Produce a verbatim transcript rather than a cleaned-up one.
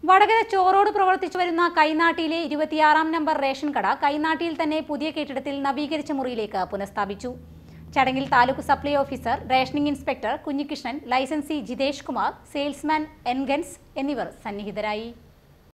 വടകര ചോറോട് പ്രവർത്തിച്ചു വരുന്ന കൈനാട്ടിയിലെ ഇരുപത്തിയാറാം നമ്പർ റേഷൻ കട കൈനാട്ടിയിൽ തന്നെ പുതിയ കെട്ടിടത്തിൽ നവീകരിച്ച മുറിയിലേക്ക് പുനഃസ്ഥാപിച്ചു. ചടങ്ങിൽ taluk supply officer, rationing inspector Kunhikrishnan, licensee Jithesh Kumar, salesman എൻഗൻസ് എന്നിവർ സന്നിഹിതരായി.